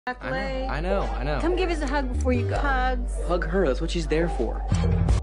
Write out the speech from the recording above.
I know. Come give us a hug before you go. Hugs. Hug her, that's what she's there for.